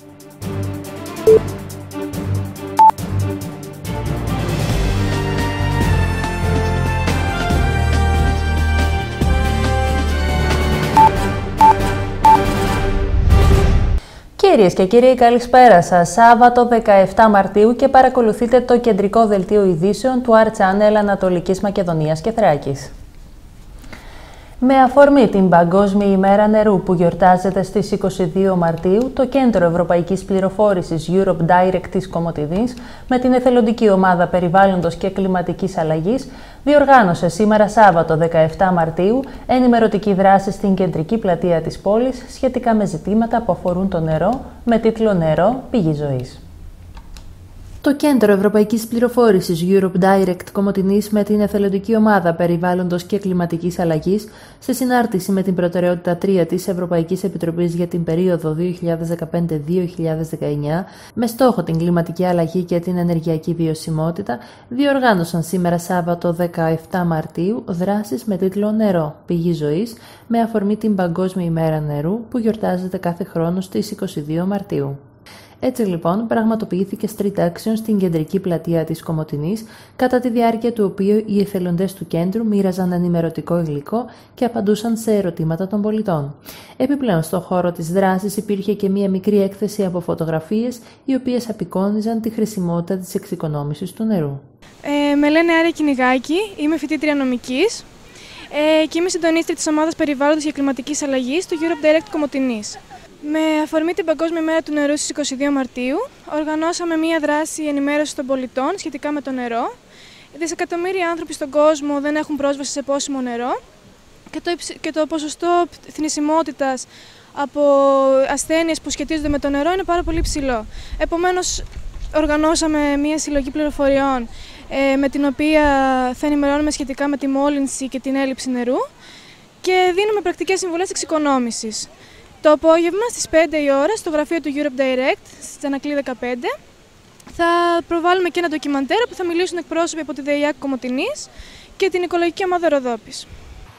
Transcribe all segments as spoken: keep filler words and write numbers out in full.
Κυρίες και κύριοι, καλησπέρα σας. Σάββατο δεκαεφτά Μαρτίου και παρακολουθείτε το κεντρικό δελτίο ειδήσεων του Art Channel Ανατολικής Μακεδονίας και Θράκης. Με αφορμή την Παγκόσμια ημέρα νερού που γιορτάζεται στις είκοσι δύο Μαρτίου, το Κέντρο Ευρωπαϊκής Πληροφόρησης Europe Direct της Κομοτηνής με την εθελοντική ομάδα περιβάλλοντος και κλιματικής αλλαγής διοργάνωσε σήμερα Σάββατο δεκαεφτά Μαρτίου ενημερωτική δράση στην κεντρική πλατεία της πόλης σχετικά με ζητήματα που αφορούν το νερό με τίτλο «Νερό, πηγή ζωής». Το Κέντρο Ευρωπαϊκής Πληροφόρησης Europe Direct Κομοτηνής με την εθελοντική ομάδα περιβάλλοντος και κλιματικής αλλαγής, σε συνάρτηση με την προτεραιότητα τρία της Ευρωπαϊκής Επιτροπής για την περίοδο δύο χιλιάδες δεκαπέντε με δύο χιλιάδες δεκαεννιά, με στόχο την κλιματική αλλαγή και την ενεργειακή βιωσιμότητα, διοργάνωσαν σήμερα Σάββατο δεκαεφτά Μαρτίου δράσεις με τίτλο «Νερό, πηγή ζωής», με αφορμή την Παγκόσμια ημέρα νερού που γιορτάζεται κάθε χρόνο στις είκοσι δύο Μαρτίου. Έτσι λοιπόν πραγματοποιήθηκε street action στην κεντρική πλατεία της Κομοτηνής, κατά τη διάρκεια του οποίου οι εθελοντές του κέντρου μοίραζαν ενημερωτικό υλικό και απαντούσαν σε ερωτήματα των πολιτών. Επιπλέον, στον χώρο της δράσης υπήρχε και μία μικρή έκθεση από φωτογραφίες, οι οποίες απεικόνιζαν τη χρησιμότητα της εξοικονόμησης του νερού. Ε, με λένε Άρια Κυνηγάκη, είμαι φοιτήτρια νομικής ε, και είμαι συντονίστρια της ομάδας περιβάλλοντος και κλιματικής αλλαγής του Europe Direct Κομοτηνής. Με αφορμή την Παγκόσμια ημέρα του νερού στις είκοσι δύο Μαρτίου, οργανώσαμε μία δράση ενημέρωσης των πολιτών σχετικά με το νερό. Δισεκατομμύρια άνθρωποι στον κόσμο δεν έχουν πρόσβαση σε πόσιμο νερό και το, και το ποσοστό θνησιμότητας από ασθένειες που σχετίζονται με το νερό είναι πάρα πολύ ψηλό. Επομένως, οργανώσαμε μία συλλογή πληροφοριών ε, με την οποία θα ενημερώνουμε σχετικά με τη μόλυνση και την έλλειψη νερού και δίνουμε πρακτικές συμβουλές εξοικονόμησης. Το απόγευμα στις πέντε η ώρα στο γραφείο του Europe Direct, στη Τζανακλή δεκαπέντε, θα προβάλλουμε και ένα ντοκιμαντέρ που θα μιλήσουν εκπρόσωποι από τη ΔΕΙΑΚ Κομοτηνής και την οικολογική ομάδα Ροδόπης.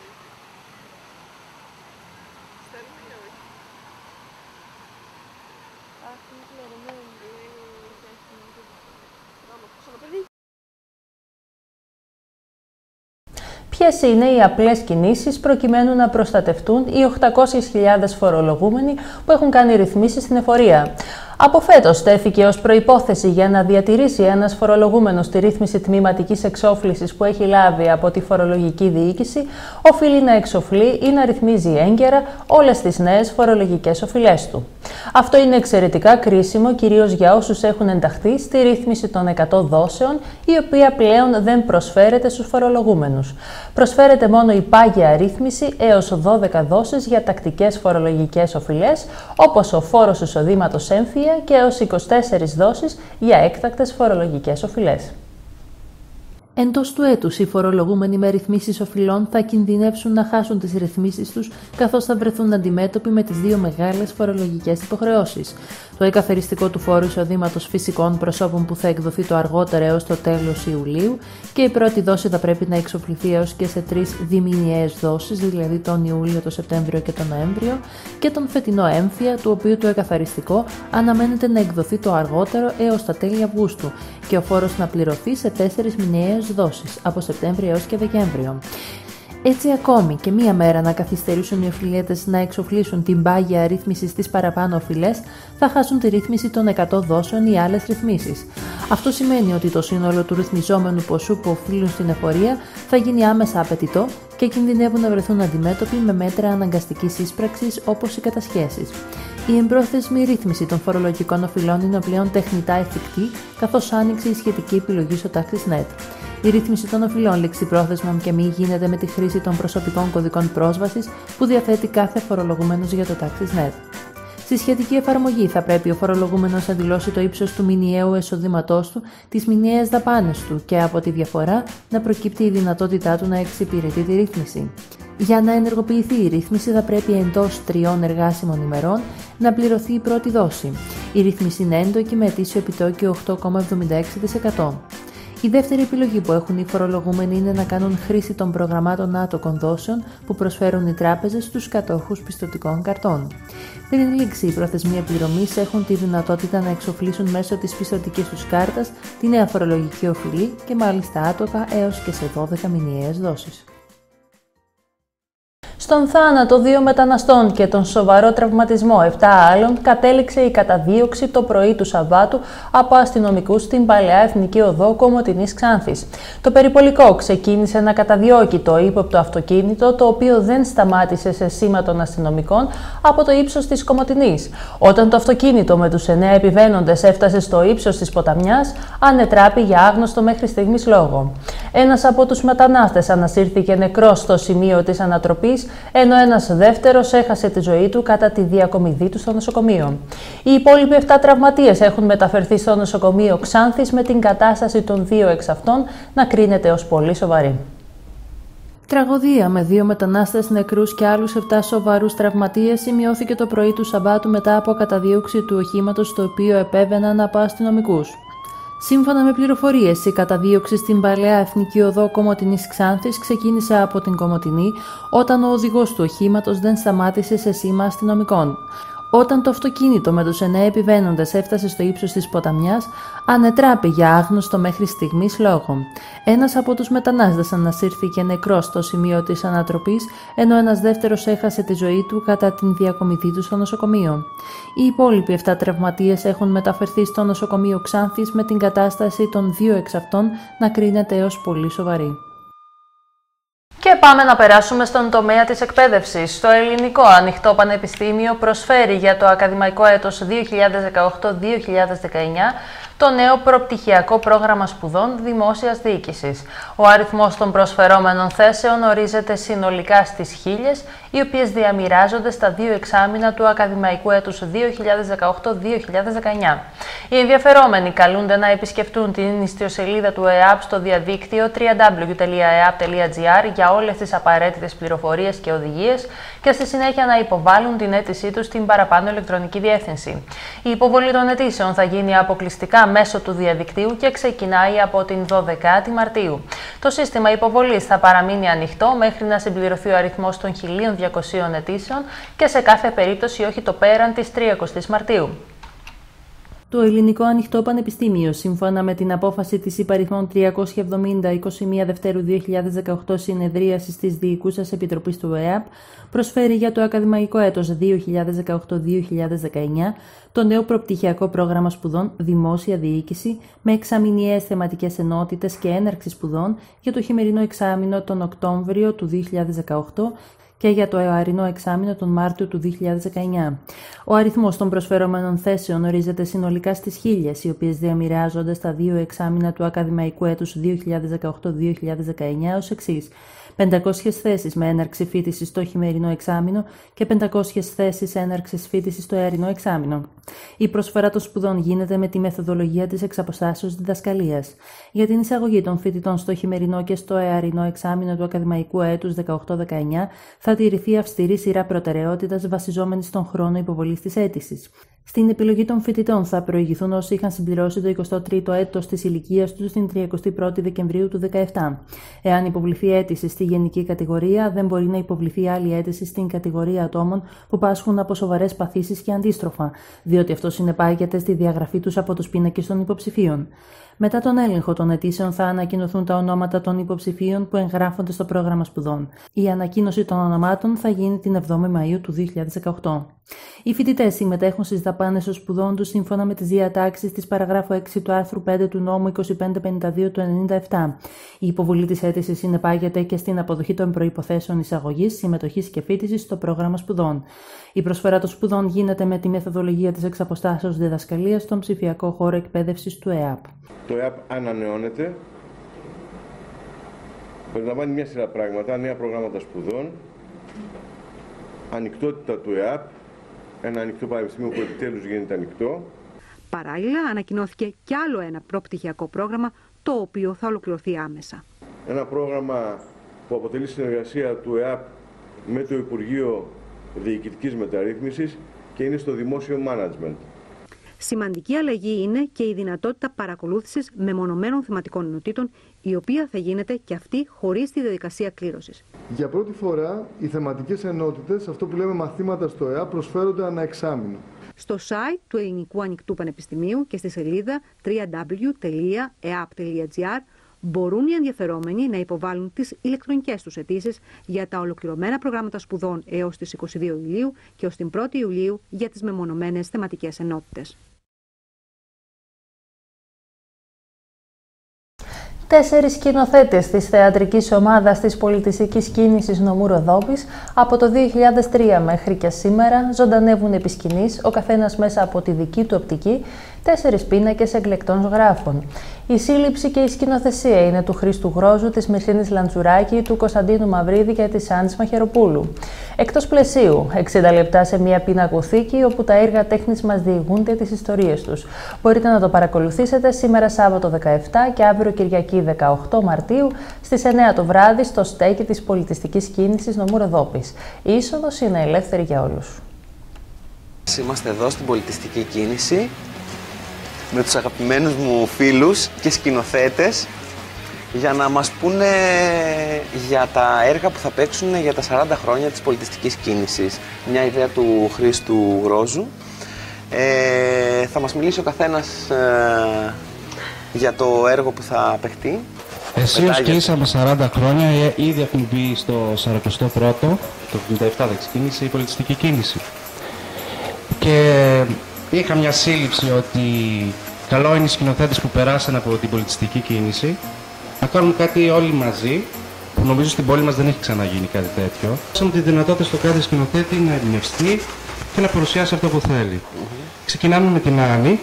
Ποιες είναι οι απλές κινήσεις προκειμένου να προστατευτούν οι οκτακόσιες χιλιάδες φορολογούμενοι που έχουν κάνει ρυθμίσεις στην εφορία? Από φέτος τέθηκε ως προϋπόθεση για να διατηρήσει ένας φορολογούμενος τη ρύθμιση τμήματικής εξόφλησης που έχει λάβει από τη φορολογική διοίκηση, οφείλει να εξοφλεί ή να ρυθμίζει έγκαιρα όλες τις νέες φορολογικές οφειλές του. Αυτό είναι εξαιρετικά κρίσιμο, κυρίως για όσους έχουν ενταχθεί στη ρύθμιση των εκατό δόσεων, η οποία πλέον δεν προσφέρεται στους φορολογούμενους. Προσφέρεται μόνο η πάγια ρύθμιση έως δώδεκα δόσεις για τακτικές φορολογικές οφειλές, όπως ο φόρος εισοδήματος έμφυα, και έως είκοσι τέσσερις δόσεις για έκτακτες φορολογικές οφειλές. Εντός του έτους, οι φορολογούμενοι με ρυθμίσεις οφειλών θα κινδυνεύσουν να χάσουν τις ρυθμίσεις τους, καθώς θα βρεθούν αντιμέτωποι με τις δύο μεγάλες φορολογικές υποχρεώσεις. Το εκαθαριστικό του φόρου εισοδήματος φυσικών προσώπων που θα εκδοθεί το αργότερο έως το τέλος Ιουλίου και η πρώτη δόση θα πρέπει να εξοφληθεί έως και σε τρεις διμηνιαίες δόσεις, δηλαδή τον Ιούλιο, τον Σεπτέμβριο και τον Νοέμβριο, και τον φετινό έμφυα, του οποίου το εκαθαριστικό αναμένεται να εκδοθεί το αργότερο έως τα τέλη Αυγούστου και ο φόρος να πληρωθεί σε τέσσερις μηνιαίες δόσεις, από Σεπτέμβριο έως και Δεκέμβριο. Έτσι, ακόμη και μία μέρα να καθυστερήσουν οι οφειλέτες να εξοφλήσουν την πάγια ρύθμιση στις παραπάνω οφειλές, θα χάσουν τη ρύθμιση των εκατό δόσεων ή άλλες ρυθμίσεις. Αυτό σημαίνει ότι το σύνολο του ρυθμιζόμενου ποσού που οφείλουν στην εφορία θα γίνει άμεσα απαιτητό και κινδυνεύουν να βρεθούν αντιμέτωποι με μέτρα αναγκαστικής ίσπραξης όπως οι κατασχέσεις. Η εμπρόθεσμη ρύθμιση των φορολογικών οφειλών είναι πλέον τεχνητά εφικτή, καθώς άνοιξε η σχετική επιλογή στο TaxisNet. Η ρύθμιση των οφειλών ληξιπρόθεσμων και μη γίνεται με τη χρήση των προσωπικών κωδικών πρόσβασης που διαθέτει κάθε φορολογούμενος για το TaxisNet. Στη σχετική εφαρμογή θα πρέπει ο φορολογούμενος να δηλώσει το ύψος του μηνιαίου εισοδήματός του, τις μηνιαίες δαπάνες του και από τη διαφορά να προκύπτει η δυνατότητά του να εξυπηρετεί τη ρύθμιση. Για να ενεργοποιηθεί η ρύθμιση θα πρέπει εντός τριών εργάσιμων ημερών να πληρωθεί η πρώτη δόση. Η ρύθμιση είναι έντοκη με ετήσιο επιτόκιο οκτώ κόμμα εβδομήντα έξι τοις εκατό. Η δεύτερη επιλογή που έχουν οι φορολογούμενοι είναι να κάνουν χρήση των προγραμμάτων άτοκων δόσεων που προσφέρουν οι τράπεζες στους κατόχους πιστωτικών καρτών. Πριν λήξει η προθεσμία πληρωμής, έχουν τη δυνατότητα να εξοφλήσουν μέσω της πιστωτικής τους κάρτας τη νέα φορολογική οφειλή και μάλιστα άτοκα έως και σε δώδεκα μηνιαίες δόσεις. Στον θάνατο δύο μεταναστών και τον σοβαρό τραυματισμό επτά άλλων κατέληξε η καταδίωξη το πρωί του Σαββάτου από αστυνομικούς στην Παλαιά Εθνική Οδό Κομοτηνής Ξάνθης. Το περιπολικό ξεκίνησε να καταδιώκει το ύποπτο αυτοκίνητο, το οποίο δεν σταμάτησε σε σήμα των αστυνομικών από το ύψος της Κομοτηνής. Όταν το αυτοκίνητο με τους εννέα επιβαίνοντες έφτασε στο ύψος της ποταμιάς, ανετράπη για άγνωστο μέχρι στιγμής λόγο. Ένας από τους μετανάστες ανασύρθηκε νεκρός στο σημείο της ανατροπής, ενώ ένας δεύτερος έχασε τη ζωή του κατά τη διακομιδή του στο νοσοκομείο. Οι υπόλοιποι επτά τραυματίες έχουν μεταφερθεί στο νοσοκομείο Ξάνθης, με την κατάσταση των δύο εξ αυτών να κρίνεται ως πολύ σοβαρή. Τραγωδία με δύο μετανάστες νεκρούς και άλλους επτά σοβαρούς τραυματίες σημειώθηκε το πρωί του Σαββάτου μετά από καταδίωξη του οχήματος το οποίο επέβαιναν από αστυνομικούς. Σύμφωνα με πληροφορίες, η καταδίωξη στην Παλαιά Εθνική Οδό Κομοτηνής Ξάνθης ξεκίνησε από την Κομοτηνή, όταν ο οδηγός του οχήματος δεν σταμάτησε σε σήμα αστυνομικών. Όταν το αυτοκίνητο με τους εννέα επιβαίνοντες έφτασε στο ύψος της ποταμιάς, ανετράπη για άγνωστο μέχρι στιγμής λόγο. Ένας από τους μετανάστες ανασύρθηκε νεκρός στο σημείο της ανατροπής, ενώ ένας δεύτερος έχασε τη ζωή του κατά την διακομιδή του στο νοσοκομείο. Οι υπόλοιποι επτά τραυματίες έχουν μεταφερθεί στο νοσοκομείο Ξάνθης, με την κατάσταση των δύο εξ αυτών να κρίνεται έως πολύ σοβαρή. Και πάμε να περάσουμε στον τομέα της εκπαίδευσης. Το Ελληνικό Ανοιχτό Πανεπιστήμιο προσφέρει για το ακαδημαϊκό έτος δύο χιλιάδες δεκαοκτώ δύο χιλιάδες δεκαεννιά το νέο προπτυχιακό πρόγραμμα σπουδών Δημόσιας Διοίκησης. Ο αριθμός των προσφερόμενων θέσεων ορίζεται συνολικά στις χίλιες, οι οποίες διαμοιράζονται στα δύο εξάμηνα του ακαδημαϊκού έτους δύο χιλιάδες δεκαοκτώ δύο χιλιάδες δεκαεννιά. Οι ενδιαφερόμενοι καλούνται να επισκεφτούν την ιστοσελίδα του ΕΑΠ στο διαδίκτυο double-u double-u double-u τελεία e a p τελεία g r για όλες τις απαραίτητες πληροφορίες και οδηγίες και στη συνέχεια να υποβάλουν την αίτησή τους στην παραπάνω ηλεκτρονική διεύθυνση. Η υποβολή των αιτήσεων θα γίνει αποκλειστικά μέσω του διαδικτύου και ξεκινάει από την δωδεκάτη Μαρτίου. Το σύστημα υποβολής θα παραμείνει ανοιχτό μέχρι να συμπληρωθεί ο αριθμός των χίλια διακοσίων αιτήσεων και σε κάθε περίπτωση όχι το πέραν της τριακοστής Μαρτίου. Το Ελληνικό Ανοιχτό Πανεπιστήμιο, σύμφωνα με την απόφαση της υπαριθμών τριακόσια εβδομήντα είκοσι μία Δευτέρου δύο χιλιάδες δεκαοκτώ συνεδρίασης της Διοικούσας Επιτροπής του ΕΑΠ, προσφέρει για το ακαδημαϊκό έτος δύο χιλιάδες δεκαοκτώ δύο χιλιάδες δεκαεννιά το νέο προπτυχιακό πρόγραμμα σπουδών Δημόσια Διοίκηση με εξαμηνιαίες θεματικές ενότητες και έναρξη σπουδών για το χειμερινό εξάμηνο τον Οκτώβριο του δύο χιλιάδες δεκαοκτώ και για το αιωαρινό εξάμηνο τον Μάρτιο του δύο χιλιάδες δεκαεννιά. Ο αριθμός των προσφερόμενων θέσεων ορίζεται συνολικά στις χίλιες, οι οποίες διαμοιράζονται στα δύο εξάμηνα του ακαδημαϊκού έτους δύο χιλιάδες δεκαοκτώ δύο χιλιάδες δεκαεννιά ως εξής: πεντακόσιες θέσεις με έναρξη φοιτησης στο χειμερινό εξάμηνο και πεντακόσιες θέσεις έναρξης φοιτησης στο αιαρινό εξάμηνο. Η προσφορά των σπουδών γίνεται με τη μεθοδολογία της εξαποστάσεως διδασκαλίας. Για την εισαγωγή των φοιτητών στο χειμερινό και στο αιαρινό εξάμηνο του ακαδημαϊκού έτους δεκαοκτώ δεκαεννιά θα τηρηθεί αυστηρή σειρά προτεραιότητας βασιζόμενη στον χρόνο υποβολής της αίτησης. Στην επιλογή των φοιτητών θα προηγηθούν όσοι είχαν συμπληρώσει το εικοστό τρίτο έτος της ηλικίας τους στην τριαντάτη πρώτη Δεκεμβρίου του δύο χιλιάδες δεκαεπτά. Εάν υποβληθεί αίτηση στη γενική κατηγορία, δεν μπορεί να υποβληθεί άλλη αίτηση στην κατηγορία ατόμων που πάσχουν από σοβαρές παθήσεις και αντίστροφα, διότι αυτό συνεπάγεται στη διαγραφή τους από τους πίνακες των υποψηφίων. Μετά τον έλεγχο των αιτήσεων θα ανακοινωθούν τα ονόματα των υποψηφίων που εγγράφονται στο πρόγραμμα σπουδών. Η ανακοίνωση των ονομάτων θα γίνει την εβδόμη Μαΐου του δύο χιλιάδες δεκαοκτώ. Οι φοιτητές συμμετέχουν στις δαπάνες των σπουδών τους σύμφωνα με τις διατάξεις της παραγράφου έξι του άρθρου πέντε του νόμου είκοσι πέντε πενήντα δύο του ενενήντα επτά. Η υποβολή της αίτησης συνεπάγεται και στην αποδοχή των προϋποθέσεων εισαγωγής, συμμετοχής και φοιτησης στο πρόγραμμα σπουδών. Η προσφορά των σπουδών γίνεται με τη μεθοδολογία της εξαποστάσεως διδασκαλίας στον ψηφιακό χώρο εκπαίδευσης του ΕΑΠ. Το ΕΑΠ ανανεώνεται, περιλαμβάνει μια σειρά πράγματα, νέα προγράμματα σπουδών, ανοιχτότητα του ΕΑΠ, ένα ανοιχτό πανεπιστήμιο που επιτέλους γίνεται ανοιχτό. Παράλληλα, ανακοινώθηκε κι άλλο ένα προπτυχιακό πρόγραμμα, το οποίο θα ολοκληρωθεί άμεσα. Ένα πρόγραμμα που αποτελεί συνεργασία του ΕΑΠ με το Υπουργείο Διοικητικής Μεταρρύθμισης και είναι στο δημόσιο management. Σημαντική αλλαγή είναι και η δυνατότητα παρακολούθησης μεμονωμένων θεματικών ενωτήτων, η οποία θα γίνεται και αυτή χωρίς τη διαδικασία κλήρωσης. Για πρώτη φορά, οι θεματικές ενότητες, αυτό που λέμε μαθήματα στο ΕΑΠ, προσφέρονται ανά εξάμηνο. Στο site του Ελληνικού Ανοιχτού Πανεπιστημίου και στη σελίδα double-u double-u double-u τελεία e a p τελεία g r μπορούν οι ενδιαφερόμενοι να υποβάλουν τις ηλεκτρονικές τους αιτήσεις για τα ολοκληρωμένα προγράμματα σπουδών έως τις είκοσι δύο Ιουλίου και ως την πρώτη Ιουλίου για τις μεμονωμένες θεματικές ενότητες. Τέσσερις σκηνοθέτες της θεατρικής ομάδας της πολιτιστικής κίνησης νομού Ροδόπης από το δύο χιλιάδες τρία μέχρι και σήμερα ζωντανεύουν επί σκηνής, ο καθένας μέσα από τη δική του οπτική, τέσσερις πίνακες εκλεκτών ζωγράφων. Η σύλληψη και η σκηνοθεσία είναι του Χρήστου Γρόζου, της Μυρσίνης Λαντσουράκη, του Κωνσταντίνου Μαυρίδη και της Άννης Μαχαιροπούλου. Εκτός πλαισίου, εξήντα λεπτά σε μια πινακοθήκη όπου τα έργα τέχνης μας διηγούνται τις ιστορίες τους. Μπορείτε να το παρακολουθήσετε σήμερα Σάββατο δεκαεπτά και αύριο Κυριακή δεκαοκτώ Μαρτίου στις εννέα το βράδυ στο στέκι της πολιτιστικής κίνησης νομού Ροδόπης. Η είσοδος είναι ελεύθερη για όλους. Είμαστε εδώ στην πολιτιστική κίνηση με τους αγαπημένους μου φίλους και σκηνοθέτες για να μας πούνε για τα έργα που θα παίξουν για τα σαράντα χρόνια της πολιτιστικής κίνησης. Μια ιδέα του Χρήστου Γρόζου. Ε, θα μας μιλήσει ο καθένας ε, για το έργο που θα παιχτεί. Αισίως κλείσαμε σαράντα χρόνια, ήδη έχουν μπει στο σαραντοστό πρώτο, το εβδομήντα επτά δεν ξεκίνησε η πολιτιστική κίνηση. Και είχα μια σύλληψη ότι καλό είναι οι σκηνοθέτες που περάσαν από την πολιτιστική κίνηση να κάνουν κάτι όλοι μαζί, που νομίζω στην πόλη μας δεν έχει ξαναγίνει κάτι τέτοιο. Έχουμε τη δυνατότητα στο κάθε σκηνοθέτη να εμπνευστεί και να παρουσιάσει αυτό που θέλει. Mm-hmm. Ξεκινάμε με την Άννη.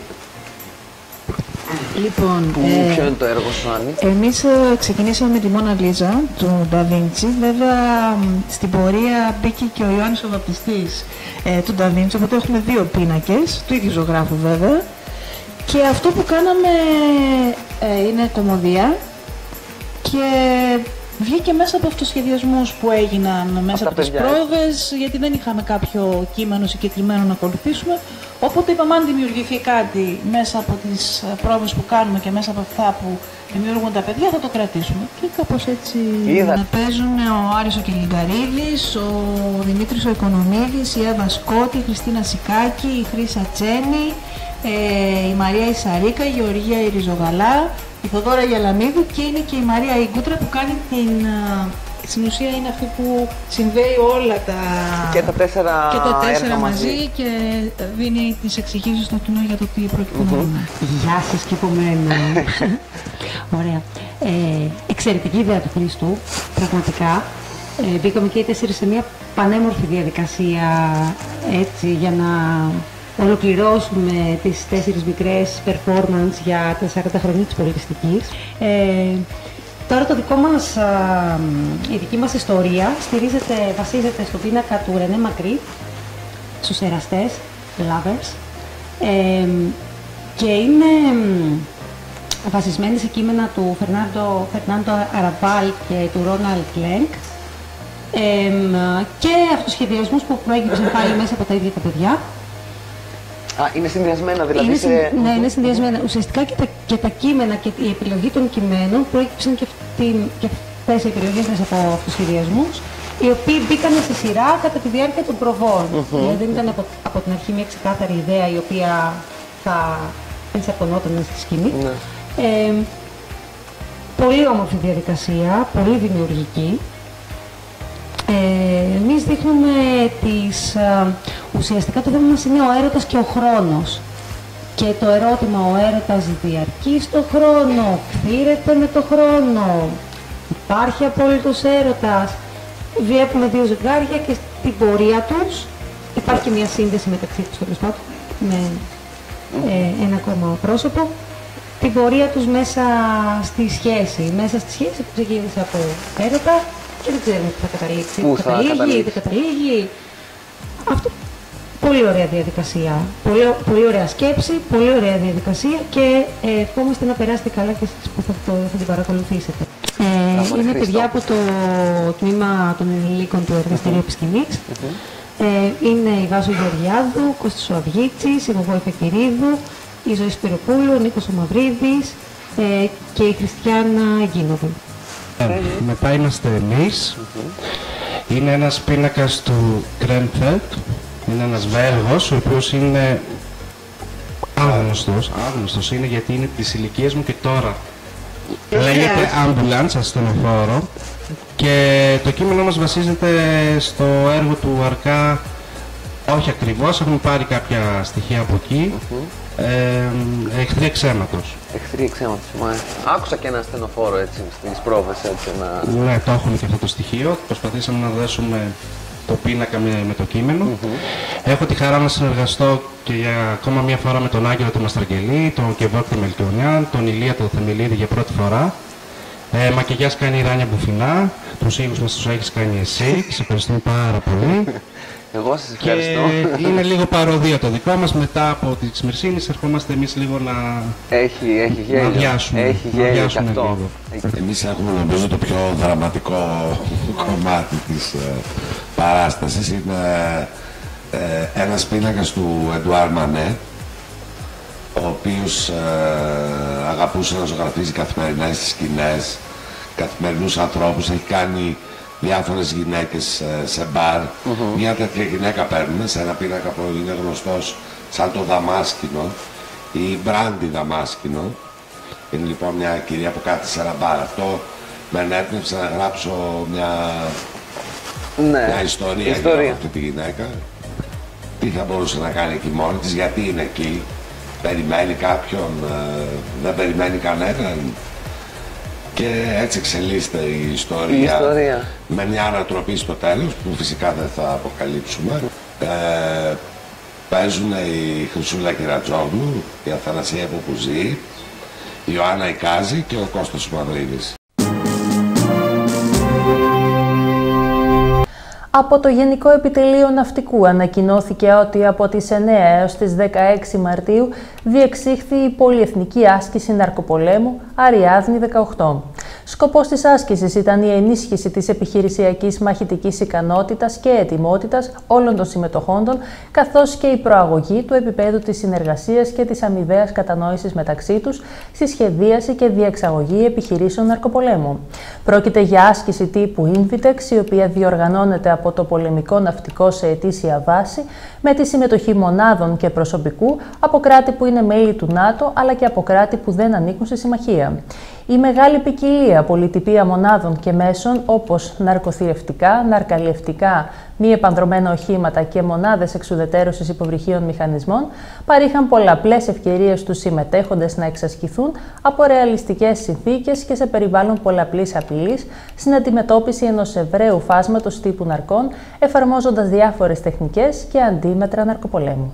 Λοιπόν, που, ε, ποιο είναι το έργο σου, Άννη? Εμείς ε, ξεκινήσαμε με τη Μόνα Λίζα του Ντα Βίντσι. Βέβαια στην πορεία μπήκε και ο Ιωάννης ο Βαπτιστής ε, του Ντα Βίντσι, οπότε έχουμε δύο πίνακες, του ίδιου ζωγράφου βέβαια. Και αυτό που κάναμε ε, είναι κομμωδία και βγήκε μέσα από αυτοσχεδιασμούς που έγιναν μέσα από τις πρόβες, γιατί δεν είχαμε κάποιο κείμενο συγκεκριμένο να ακολουθήσουμε. Οπότε είπαμε, αν δημιουργηθεί κάτι μέσα από τις πρόβες που κάνουμε και μέσα από αυτά που δημιουργούν τα παιδιά, θα το κρατήσουμε. Και κάπως έτσι Είδα. να παίζουν ο Άρης ο Κελιγκαρίδης, ο Δημήτρης ο Οικονομίδης, η Εύα Σκότη, η Χριστίνα Σικάκη, η Χρύσα Τσένη, ε, η Μαρία Ισαρίκα, η Γεωργία η Ριζογαλά, η Θοδόρα Γελαμίδου και είναι και η Μαρία Ιγκούτρα που κάνει την... Στην ουσία είναι αυτή που συνδέει όλα τα... Και τα τέσσερα, και τα τέσσερα μαζί. μαζί και δίνει τις εξηγήσεις στο κοινό για το τι πρόκειται να δούμε. Γεια σας και από μένα. Ωραία. Ε, εξαιρετική ιδέα του Χρήστου, πραγματικά. Ε, μπήκαμε και οι τέσσερις σε μια πανέμορφη διαδικασία έτσι, για να ολοκληρώσουμε τις τέσσερις μικρές performance για τα σαράντα χρόνια της πολιτιστικής. Ε, Τώρα το δικό μας, α, η δική μας ιστορία στηρίζεται, βασίζεται στο πίνακα του Ρενέ Μακρύ, στους εραστές, lovers, ε, και είναι βασισμένη σε κείμενα του Φερνάντο, Φερνάντο Αραβάλ και του Ρόναλντ Κλένκ ε, και αυτοσχεδιασμούς που προέκυψαν πάλι μέσα από τα ίδια τα παιδιά. Α, είναι συνδυασμένα δηλαδή είναι, σε... Ναι, είναι συνδυασμένα. Ουσιαστικά και τα, και τα κείμενα και η επιλογή των κειμένων προέκυψαν και, αυτή, και αυτές οι επιλογές μέσα από αυτοσχεδιασμούς, οι οποίοι μπήκαν στη σειρά κατά τη διάρκεια των προβών. Mm-hmm. Δηλαδή δεν ήταν από, από την αρχή μια ξεκάθαρη ιδέα η οποία θα ενσαρκωνόταν στη σκηνή. Mm-hmm. Ε, πολύ όμορφη διαδικασία, πολύ δημιουργική. Ε, εμείς δείχνουμε τις, α, ουσιαστικά το θέμα μας είναι ο έρωτας και ο χρόνος. Και το ερώτημα, ο έρωτας διαρκεί στο χρόνο, φθήρεται με το χρόνο, υπάρχει απόλυτος έρωτας. Βλέπουμε δύο ζευγάρια και στην πορεία τους υπάρχει και μια σύνδεση μεταξύ τους, τέλος πάντων, με ε, ένα ακόμα πρόσωπο. Την πορεία τους μέσα στη σχέση, μέσα στη σχέση που ξεκίνησε από έρωτα και δεν ξέρουμε τι θα καταλήξει. Πού θα καταλήγει, καταλήξει. δεν καταλήγει. Αυτό, πολύ ωραία διαδικασία, πολύ, πολύ ωραία σκέψη, πολύ ωραία διαδικασία και ε, ευχόμαστε να περάσετε καλά και εσείς που θα, το, θα την παρακολουθήσετε. Ε, είναι παιδιά από το τμήμα των ενηλίκων του Εργαστηρίου Επισκηνής. Mm-hmm. Ε, είναι η Βάσο Γεωργιάδου, Κώστας ο Αυγίτσης, η Βοβό Εφεκυρίδου, η Ζωή Σπυροπούλου, ο Νίκος ο Μαυρίδης ε, και η Χριστιάνα Γκίνοβη. Ε, μετά είμαστε εμείς. Mm-hmm. Είναι ένας πίνακας του Κρέμφελτ. Είναι ένας Βέλγος, ο οποίος είναι άγνωστος. Άγνωστος είναι γιατί είναι της ηλικίας μου και τώρα. Yeah. Λέγεται Ambulance, ασθενοφόρο. Και το κείμενο μας βασίζεται στο έργο του Αρκά, όχι ακριβώς, έχουμε πάρει κάποια στοιχεία από εκεί. Mm-hmm. ε, Εχθροί εξαίματος. Εχθροί εξαίματος, μάλιστα. Άκουσα και ένα ασθενοφόρο έτσι στις πρόβες, έτσι να... Ναι, το έχουμε και αυτό το στοιχείο. Προσπαθήσαμε να δέσουμε το πίνακα με, με το κείμενο. Mm-hmm. Έχω τη χαρά να συνεργαστώ και για ακόμα μία φορά με τον Άγγελο τον Μαστραγγελή, τον Κεβόκτη Μελκιονιάν, τον Ηλία τον Θεμελίδη για πρώτη φορά. Ε, μακιγιάς κάνει η Ράνια Μπουφινά, τους ήχους μας τους έχεις κάνει εσύ, σε ευχαριστούμε πάρα πολύ. Εγώ σας ευχαριστώ. Και είναι λίγο παροδία το δικό μας, μετά από τη Ξημερσίνης ερχόμαστε εμείς λίγο να, έχει, έχει γέλιο. να βιάσουμε. Έχει γέλιο και αυτό. Εμείς έχουμε νομίζω το πιο δραματικό κομμάτι της ε, παράστασης. Είναι ε, ένας πίνακας του Εντουάρ Μανέ, ο οποίος ε, αγαπούσε να ζωγραφίζει καθημερινά στις σκηνές, καθημερινούς ανθρώπους, έχει κάνει διάφορες γυναίκες ε, σε μπαρ. Mm-hmm. Μια τέτοια γυναίκα παίρνουμε σε ένα πίνακα που είναι γνωστός σαν το Δαμάσκηνο ή Μπράντι Δαμάσκηνο. Είναι λοιπόν μια κυρία που κάθεται σε ένα μπαρ. Αυτό με ενέπνευσε να γράψω μια, ναι. μια ιστορία, ιστορία για αυτή τη γυναίκα. Τι θα μπορούσε να κάνει εκεί μόνη της, γιατί είναι εκεί. Περιμένει κάποιον, ε, δεν περιμένει κανέναν. Και έτσι εξελίσσεται η ιστορία, η ιστορία με μια ανατροπή στο τέλος που φυσικά δεν θα αποκαλύψουμε. Ε, παίζουν η Χρυσούλα Κυρατζόγλου, η Αθανασία Ποπουζή, η Ιωάννα Ικάζη και ο Κώστας Μαυρίδης. Από το Γενικό Επιτελείο Ναυτικού ανακοινώθηκε ότι από τις εννέα έως τις δεκαέξι Μαρτίου διεξήχθη η πολυεθνική άσκηση ναρκοπολέμου Αριάδνη δεκαοκτώ. Σκοπός της άσκησης ήταν η ενίσχυση της επιχειρησιακής μαχητικής ικανότητας και ετοιμότητας όλων των συμμετοχόντων, καθώς και η προαγωγή του επίπεδου της συνεργασίας και της αμοιβαίας κατανόησης μεταξύ τους στη σχεδίαση και διεξαγωγή επιχειρήσεων ναρκοπολέμου. Πρόκειται για άσκηση τύπου Invitex, η οποία διοργανώνεται από το πολεμικό ναυτικό σε ετήσια βάση, με τη συμμετοχή μονάδων και προσωπικού από κράτη που είναι μέλη του ΝΑΤΟ, αλλά και από κράτη που δεν ανήκουν στη συμμαχία. Η μεγάλη ποικιλία πολυτυπία μονάδων και μέσων, όπως ναρκοθυρευτικά, ναρκαλιευτικά, μη επανδρομένα οχήματα και μονάδες εξουδετερώσης υποβρυχίων μηχανισμών, παρήχαν πολλαπλές ευκαιρίες στους συμμετέχοντες να εξασκηθούν από ρεαλιστικές συνθήκες και σε περιβάλλον πολλαπλής απειλής στην αντιμετώπιση ενός ευραίου φάσματος τύπου ναρκών, εφαρμόζοντας διάφορες τεχνικές και αντίμετρα ναρκοπολέμου.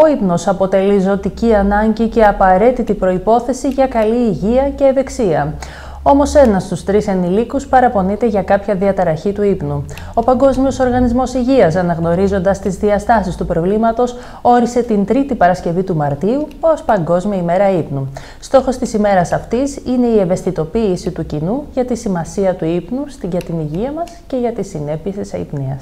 Ο ύπνος αποτελεί ζωτική ανάγκη και απαραίτητη προϋπόθεση για καλή υγεία και ευεξία. Όμως ένας στους τρεις ενηλίκους παραπονείται για κάποια διαταραχή του ύπνου. Ο Παγκόσμιος Οργανισμός Υγείας, αναγνωρίζοντας τις διαστάσεις του προβλήματος, όρισε την τρίτη Παρασκευή του Μαρτίου ως Παγκόσμια ημέρα ύπνου. Στόχος της ημέρας αυτής είναι η ευαισθητοποίηση του κοινού για τη σημασία του ύπνου για την υγεία μας και για τις συνέπειες της αϊπνίας.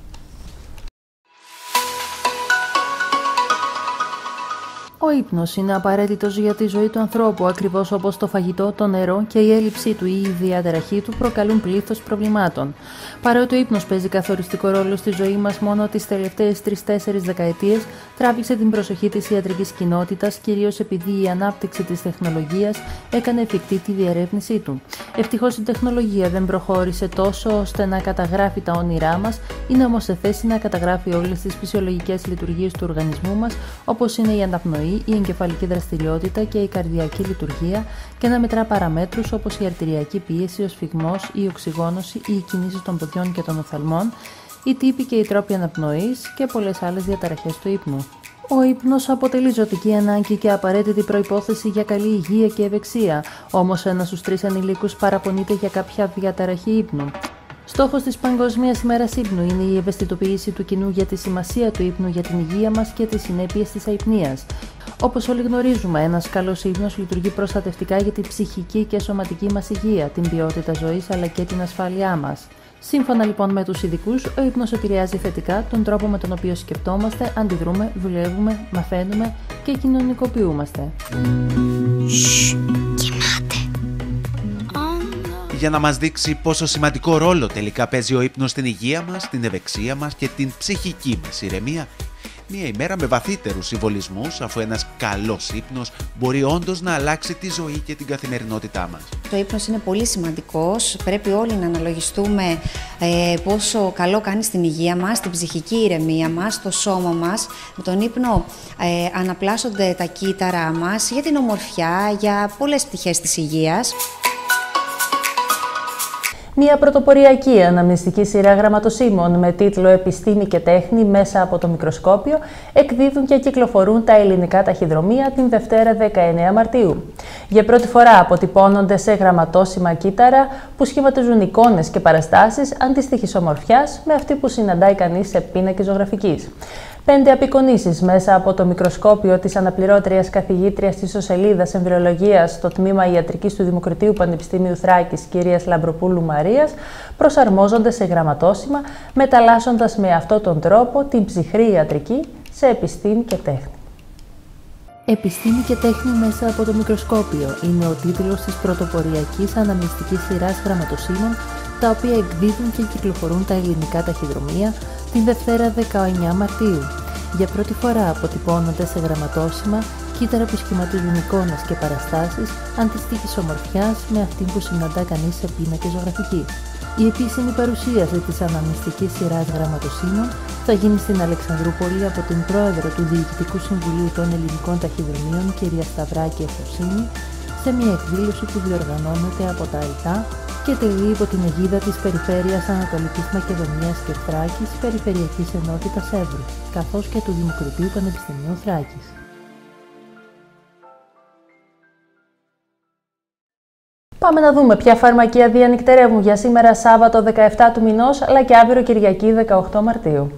Ο ύπνος είναι απαραίτητος για τη ζωή του ανθρώπου, ακριβώς όπως το φαγητό, το νερό και η έλλειψή του ή η διαταραχή του προκαλούν πλήθος προβλημάτων. Παρότι ο ύπνος παίζει καθοριστικό ρόλο στη ζωή μας, μόνο τις τελευταίες τρεις τέσσερις δεκαετίες τράβηξε την προσοχή της ιατρικής κοινότητας, κυρίως επειδή η ανάπτυξη της τεχνολογίας έκανε εφικτή τη διερεύνησή του. Ευτυχώς η τεχνολογία δεν προχώρησε τόσο ώστε να καταγράφει τα όνειρά μας, είναι όμως σε θέση να καταγράφει όλες τις φυσιολογικές λειτουργίες του οργανισμού μας, όπως είναι η αναπνοή, η εγκεφαλική δραστηριότητα και η καρδιακή λειτουργία, και να μετρά παραμέτρους όπως η αρτηριακή πίεση, ο σφυγμός, η οξυγόνωση, οι κινήσεις των ποδιών και των οφθαλμών, οι τύποι και οι τρόποι αναπνοής και πολλές άλλες διαταραχές του ύπνου. Ο ύπνος αποτελεί ζωτική ανάγκη και απαραίτητη προϋπόθεση για καλή υγεία και ευεξία, όμως ένας στους τρεις ανηλίκους παραπονείται για κάποια διαταραχή ύπνου. Στόχος της Παγκοσμίας ημέρας ύπνου είναι η ευαισθητοποίηση του κοινού για τη σημασία του ύπνου για την υγεία μας και τις συνέπειες της αϊπνίας. Όπως όλοι γνωρίζουμε, ένας καλός ύπνος λειτουργεί προστατευτικά για την ψυχική και σωματική μας υγεία, την ποιότητα ζωής αλλά και την ασφάλειά μας. Σύμφωνα λοιπόν με τους ειδικούς, ο ύπνος επηρεάζει θετικά τον τρόπο με τον οποίο σκεπτόμαστε, αντιδρούμε, δουλεύουμε, μαθαίνουμε και κοινωνικοποιούμαστε. Για να μας δείξει πόσο σημαντικό ρόλο τελικά παίζει ο ύπνος στην υγεία μας, την ευεξία μας και την ψυχική μας ηρεμία, μία ημέρα με βαθύτερους συμβολισμούς, αφού ένας καλός ύπνος μπορεί όντως να αλλάξει τη ζωή και την καθημερινότητά μας. Το ύπνος είναι πολύ σημαντικός, πρέπει όλοι να αναλογιστούμε ε, πόσο καλό κάνει στην υγεία μας, την ψυχική ηρεμία μας, στο σώμα μας. Με τον ύπνο ε, αναπλάσσονται τα κύτταρά μας για την ομορφιά, για πολλές πτυχές της υγείας. Μια πρωτοποριακή αναμνηστική σειρά γραμματοσύμων με τίτλο «Επιστήμη και τέχνη μέσα από το μικροσκόπιο» εκδίδουν και κυκλοφορούν τα ελληνικά ταχυδρομεία την Δευτέρα δεκαεννέα Μαρτίου. Για πρώτη φορά αποτυπώνονται σε γραμματόσημα κύτταρα που σχηματίζουν εικόνες και παραστάσεις αντίστοιχης ομορφιάς με αυτή που συναντάει κανείς σε πίνακες ζωγραφικής. Πέντε απεικονίσεις μέσα από το μικροσκόπιο της αναπληρώτριας καθηγήτριας της ισοσελίδας εμβριολογίας στο τμήμα ιατρικής του Δημοκρατίου Πανεπιστημίου Θράκης, κυρίας Λαμπροπούλου Μαρίας, προσαρμόζονται σε γραμματόσημα, μεταλλάσσοντας με αυτόν τον τρόπο την ψυχρή ιατρική σε επιστήμη και τέχνη. «Επιστήμη και τέχνη μέσα από το μικροσκόπιο» είναι ο τίτλος της πρωτοποριακής αναμνηστικής σειράς γραμματοσύμων, τα οποία εκδίδουν και κυκλοφορούν τα ελληνικά ταχυδρομεία την Δευτέρα δεκαεννέα Μαρτίου. Για πρώτη φορά αποτυπώνονται σε γραμματόσημα κύτταρα που σχηματίζουν εικόνες και παραστάσεις αντίστοιχης ομορφιάς με αυτή που συναντά κανείς σε πίνακες ζωγραφική. Η επίσημη παρουσίαση της αναμνηστικής σειράς γραμματοσύμων θα γίνει στην Αλεξανδρούπολη από την πρόεδρο του Διοικητικού Συμβουλίου των Ελληνικών Ταχυδρομείων, κυρία Σταυράκη Εφροσύνη, σε μια εκδήλωση που διοργανώνεται από τα ΑΙΤΑ και τελεί υπό την αιγίδα της Περιφέρειας Ανατολικής Μακεδονίας και Θράκης, Περιφερειακής Ενότητας Εύρου, καθώς και του Δημοκρατίου Πανεπιστημίου Θράκης. Πάμε να δούμε ποια φαρμακεία διανυκτερεύουν για σήμερα Σάββατο δεκαεπτά του μηνός, αλλά και αύριο Κυριακή δεκαοκτώ Μαρτίου.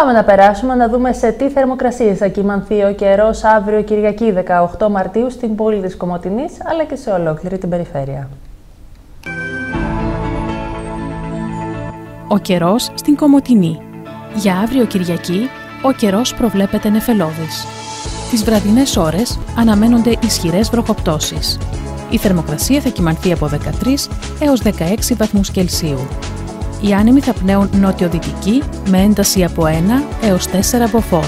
Πάμε να περάσουμε να δούμε σε τι θερμοκρασίες θα κυμανθεί ο καιρός αύριο Κυριακή δεκαοκτώ Μαρτίου στην πόλη της Κομοτηνής, αλλά και σε ολόκληρη την περιφέρεια. Ο καιρός στην Κομοτηνή. Για αύριο Κυριακή, ο καιρός προβλέπεται νεφελώδης. Τις βραδινές ώρες αναμένονται ισχυρές βροχοπτώσεις. Η θερμοκρασία θα κυμανθεί από δεκατρείς έως δεκαέξι βαθμούς Κελσίου. Οι άνεμοι θα πνέουν νότιο-δυτική με ένταση από ένα έως τέσσερα μποφόρ.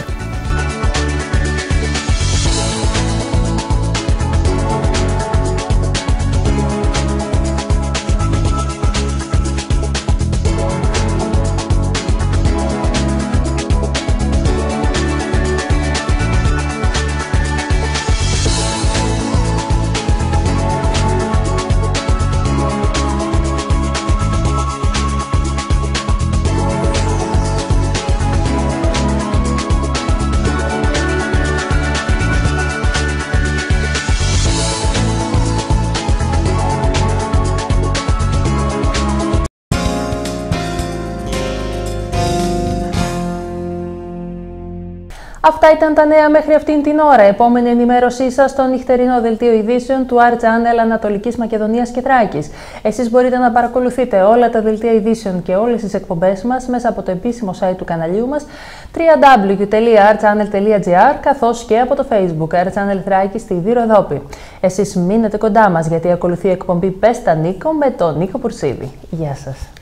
Αυτά ήταν τα νέα μέχρι αυτήν την ώρα. Επόμενη ενημέρωσή σας στο νυχτερινό δελτίο ειδήσεων του Art-Channel Ανατολικής Μακεδονίας και Θράκης. Εσείς μπορείτε να παρακολουθείτε όλα τα δελτία ειδήσεων και όλες τις εκπομπές μας μέσα από το επίσημο site του καναλιού μας double-u double-u double-u τελεία art channel τελεία gr, καθώς και από το Facebook Art-Channel Θράκη στη Βυροδόπη. Εσείς μείνετε κοντά μας γιατί ακολουθεί η εκπομπή Πες τα Νίκο με τον Νίκο Πουρσίδη. Γεια σας.